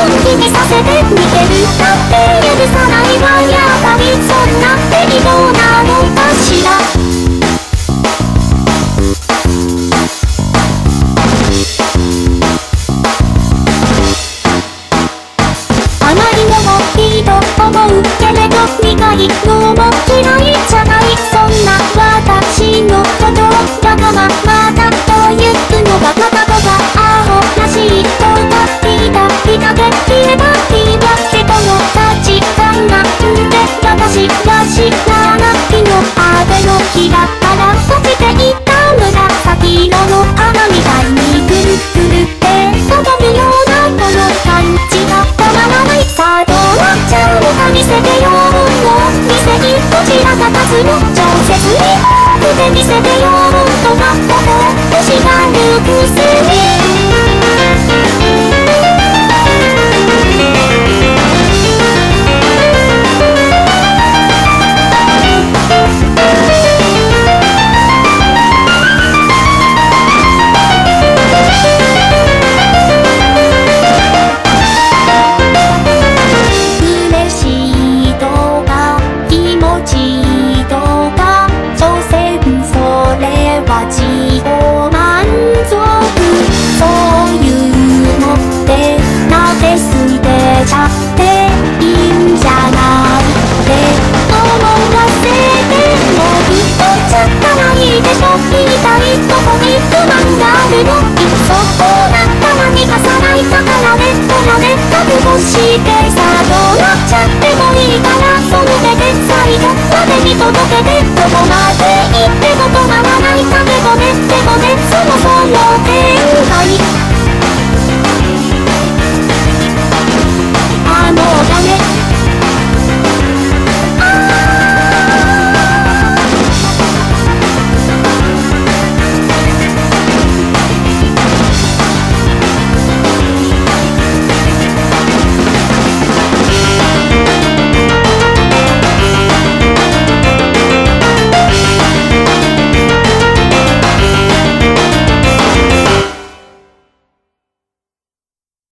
本気にさせて見てるなんて許さないわ。やっぱりそんなって異常なのかしら。あまりのもいいと思うけれど苦いのも嫌いじゃない。そんな私のことをわがままだと言うのがまたとかアホらしいとか言いたいだけ言えばいいわ。人の価値観なんて私は知らないの。雨の日だから落ちていった紫色の花みたいにくるくるって飛ぶようなこの感じがたまらない。さあどうなっちゃうのか見せてよ。もう店にこちらが立つの超絶に腕見せてよ。となったと欲しがるくせにしてさあどうなっちゃってもいいからその手で最後まで見届けて。どこまで行っても止まらないためごめんでごめんそもそも手